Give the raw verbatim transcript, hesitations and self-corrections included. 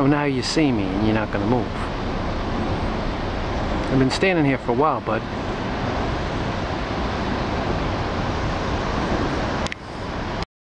So now you see me and you're not going to move. I've been standing here for a while, bud.